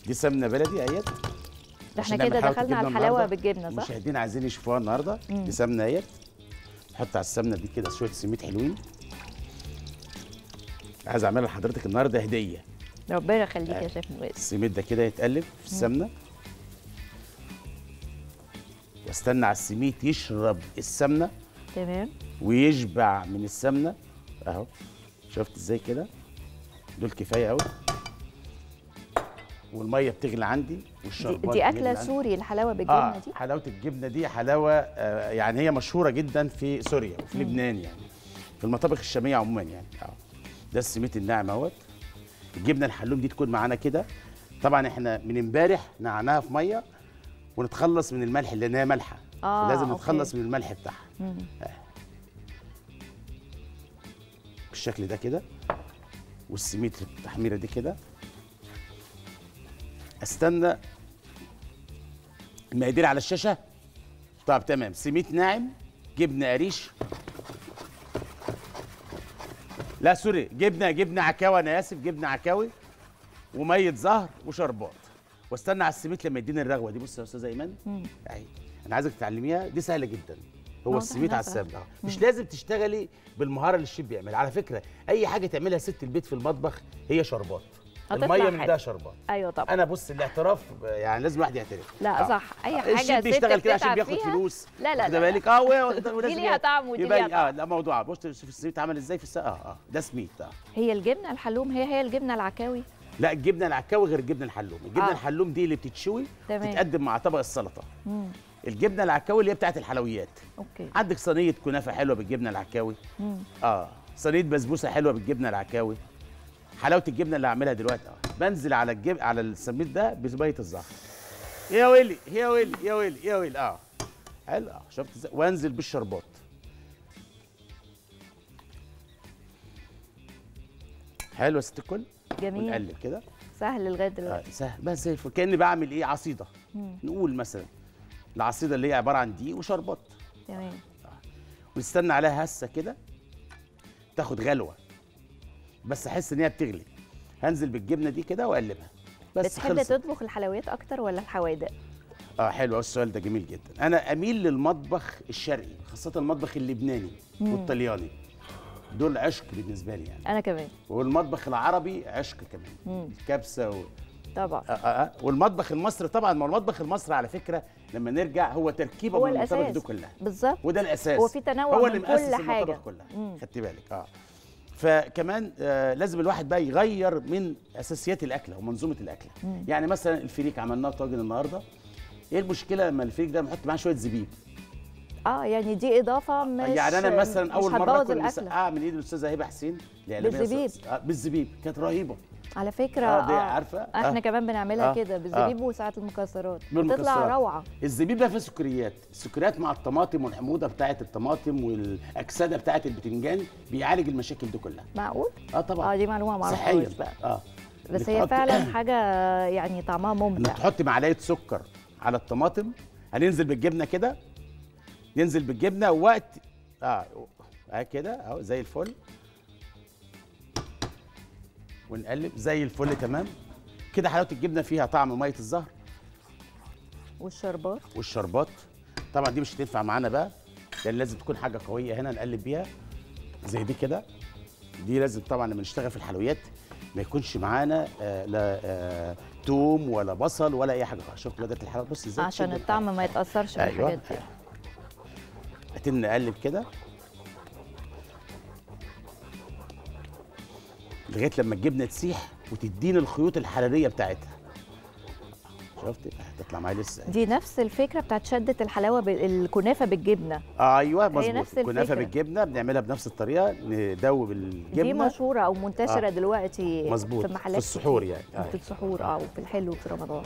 دي سمنه بلدي اهيت. ده احنا كده دخلنا على الحلاوه بالجبنه صح؟ المشاهدين عايزين يشوفوها النهارده. دي سمنه اهيت. نحط على السمنه دي كده شويه سميد حلوين. عايز اعملها لحضرتك النهارده هديه. ربنا يخليك يا شيف نوال. السميد ده كده يتقلب في السمنه. واستنى على السميد يشرب السمنه. تمام. ويشبع من السمنه اهو. شفت ازاي كده؟ دول كفايه قوي. والميه بتغلي عندي والشربات دي اكله سوري الحلاوه بالجبنه دي؟ حلاوه الجبنه دي حلاوه يعني هي مشهوره جدا في سوريا وفي لبنان يعني في المطابخ الشاميه عموما يعني ده السميد الناعم اهوت. الجبنه الحلوم دي تكون معانا كده. طبعا احنا من امبارح نقعناها في ميه ونتخلص من الملح لان هي مالحه. لازم نتخلص من الملح بتاعها. بالشكل ده كده. والسميد التحميره دي كده. استنى المقادير على الشاشه. طب تمام. سميد ناعم، جبنه قريش، لا سوري، جبنه عكاوي، انا اسف، جبنه عكاوي وميه زهر وشربات. واستنى على السميد لما يديني الرغوه دي. بص يا استاذه ايمان اهي، انا عايزك تتعلميها، دي سهله جدا. هو السميد على السمنه. مش لازم تشتغلي بالمهاره اللي الشيف بيعملها. على فكره اي حاجه تعملها ست البيت في المطبخ هي شربات. الميه من ده شربات. ايوه طبعا. انا بص الاعتراف يعني لازم الواحد يعترف. لا صح، اي حاجه الشيف بيشتغل كده عشان بياخد فلوس. لا لا واخد بالك؟ دي ليها طعم ودي ليها طعم. لا موضوع. بص شوف السميد عمل ازاي في السقه. ده سميد. هي الجبنه الحلوم هي الجبنه العكاوي؟ لا الجبنه العكاوي غير الجبنه الحلوم. الجبنه الحلوم دي اللي بتتشوي تتقدم مع طبق السلطه. الجبنه العكاوي اللي هي بتاعت الحلويات. اوكي. عندك صينيه كنافه حلوه بالجبنه العكاوي. صينيه بسبوسه حلوه بالجبنه العكاوي. حلاوه الجبنه اللي هعملها دلوقتي بنزل على على السميد ده بميه الزهر. يا ويلي يا ويلي يا ويلي يا ويلي. حلو. شفت ازاي؟ وانزل بالشربات. حلو يا ست الكل. جميل. ونقلب كده. سهل لغايه دلوقتي. سهل بس زي الفل. كاني بعمل ايه؟ عصيده. نقول مثلا العصيده اللي هي عباره عن دقيق وشربات. تمام. ونستنى عليها هسه كده تاخد غلوه، بس احس ان هي بتغلي. هنزل بالجبنه دي كده واقلبها بس. بتحب تطبخ الحلويات اكتر ولا الحوادق؟ حلو السؤال ده جميل جدا. انا اميل للمطبخ الشرقي، خاصه المطبخ اللبناني والطلياني. دول عشق بالنسبه لي يعني. انا كمان. والمطبخ العربي عشق كمان. الكبسه طبعا. والمطبخ المصري طبعا. ما المطبخ المصري على فكره لما نرجع هو تركيبه هو من المطابخ دي كلها. بالظبط. وده الاساس. هو في تنوع هو من اللي مؤسس كل حاجه. المطابخ كلها. خدتي بالك؟ فكمان لازم الواحد بقى يغير من اساسيات الاكله ومنظومه الاكله. يعني مثلا الفريك عملناه طاجن النهارده. ايه المشكله لما الفريك ده نحط معاه شويه زبيب؟ يعني دي اضافه مش يعني انا مثلا اول مره اكل مسقعه من ايد الاستاذه هبه حسين بالزبيب. بالزبيب كانت رهيبه على فكره. دي عارفه احنا كمان بنعملها كده بالزبيب وساعات المكسرات بتطلع روعه. الزبيب بقى فيه سكريات. السكريات مع الطماطم والحموضه بتاعه الطماطم والاكسده بتاعه البتنجان بيعالج المشاكل دي كلها. معقول؟ طبعا. دي معلومه ما اعرفهاش بقى. بس هي فعلا حاجه يعني طعمها ممتع. تحط معلقه سكر على الطماطم. هننزل بالجبنه كده. ننزل بالجبنه وقت كده اهو زي الفل. ونقلب زي الفل. تمام كده. حلاوه الجبنه فيها طعم ميه الزهر والشربات. طبعا دي مش هتنفع معانا بقى لان لازم تكون حاجه قويه هنا نقلب بيها زي دي كده. دي لازم طبعا لما نشتغل في الحلويات ما يكونش معانا لا توم ولا بصل ولا اي حاجه. شوف بدات الحلاوه. بص ازاي عشان الطعم ما يتاثرش بالحاجات دي. هتن نقلب كده لغايه لما الجبنه تسيح وتديني الخيوط الحراريه بتاعتها. شفتي هتطلع معايا لسه. دي نفس الفكره بتاعت شده الحلاوه الكنافه بالجبنه. ايوه مظبوط. الكنافه بالجبنه بنعملها بنفس الطريقه. ندوب الجبنه. دي مشهوره او منتشره دلوقتي مظبوط في محلات في السحور يعني. في السحور وفي الحلو في رمضان.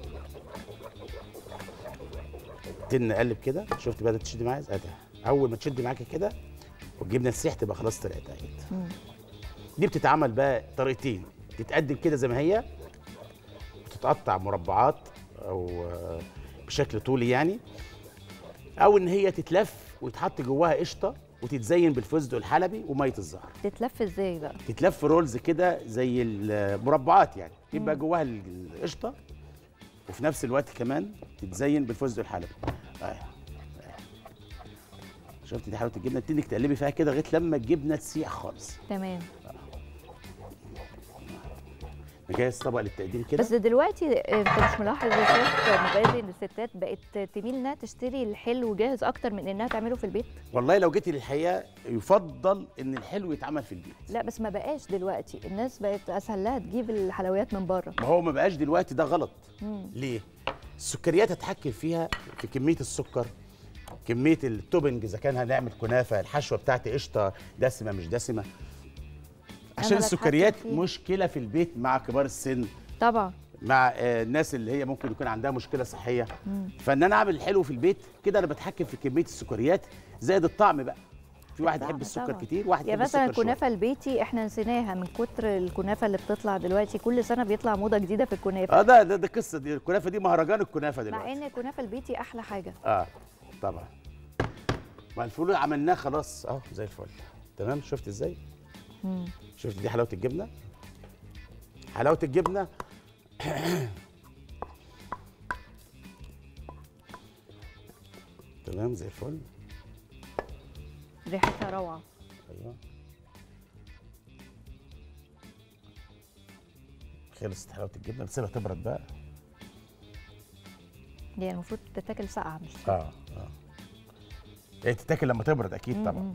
نقلب كده. شفتي بدات تشد معايا. اول ما تشد معاكي كده والجبنه تسيح تبقى خلاص طلعت اهي. دي بتتعمل بقى طريقتين. تتقدم كده زي ما هي وتتقطع مربعات او بشكل طولي يعني، او ان هي تتلف ويتحط جواها قشطه وتتزين بالفستق الحلبي وميه الزهر. تتلف ازاي بقى؟ تتلف رولز كده زي المربعات يعني. يبقى جواها القشطه، وفي نفس الوقت كمان تتزين بالفستق الحلبي. شفتي دي حلاوه الجبنه، تبتدي تقلبي فيها كده لغايه لما الجبنه تسيح خالص. تمام. نجهز طبق للتقديم كده. بس دلوقتي انت مش ملاحظ يا شيف مغازي ان الستات بقت تميل انها تشتري الحلو جاهز اكتر من انها تعمله في البيت؟ والله لو جيتي للحقيقه يفضل ان الحلو يتعمل في البيت. لا بس ما بقاش دلوقتي، الناس بقت اسهل لها تجيب الحلويات من بره. ما هو ما بقاش دلوقتي، ده غلط. ليه؟ السكريات هتحكم فيها في كميه السكر، كميه التوبنج، اذا كان هنعمل كنافه الحشوه بتاعتي قشطه دسمه مش دسمه، عشان السكريات مشكله في البيت مع كبار السن طبعا، مع الناس اللي هي ممكن يكون عندها مشكله صحيه. فان انا اعمل الحلو في البيت كده انا بتحكم في كميه السكريات زائد الطعم بقى. في واحد يحب السكر طبعا كتير، واحد يعني يحب السكر مثلا شويه. الكنافه البيتي احنا نسيناها من كتر الكنافه اللي بتطلع دلوقتي، كل سنه بيطلع موضه جديده في الكنافه. ده قصه، دي الكنافه دي مهرجان الكنافه دلوقتي. مع ان الكنافه البيتي احلى حاجه. طبعا. مع الفول عملناه خلاص اهو زي الفل. تمام. شفت ازاي؟ شفت دي حلاوه الجبنه؟ حلاوه الجبنه تمام زي الفل. ريحتها روعه. ايوه. خلصت حلاوه الجبنه، بتسيبها تبرد بقى. دي المفروض تتاكل ساقعه مش هي تتاكل لما تبرد اكيد طبعا.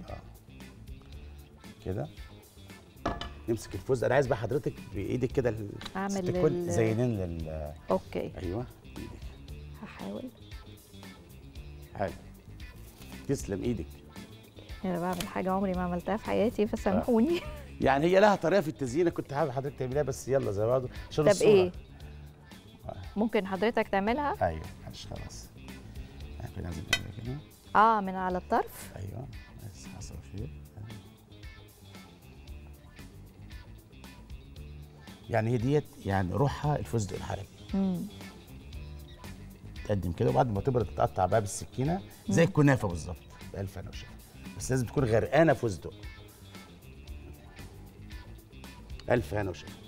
كده نمسك الفستق. انا عايز بقى حضرتك بايدك كده اعمل زينين اوكي. ايوه بايدك. هحاول. حلو. تسلم ايدك. انا بعمل حاجه عمري ما عملتها في حياتي فسامحوني. يعني هي لها طريقه في التزيين، كنت حابب حضرتك تعمليها بس يلا زي بعض عشان طب الصورة. ايه؟ ممكن حضرتك تعملها؟ ايوه معلش خلاص. احنا لازم نعمل كده. من على الطرف. ايوه بس حصل خير. يعني هي ديت يعني روحها الفستق الحلبي. تقدم كده وبعد ما تبرد تتقطع بقى بالسكينه زي الكنافه بالظبط. بألف هنا وشفا. بس لازم تكون غرقانه فستق. ألف هنا وشفا.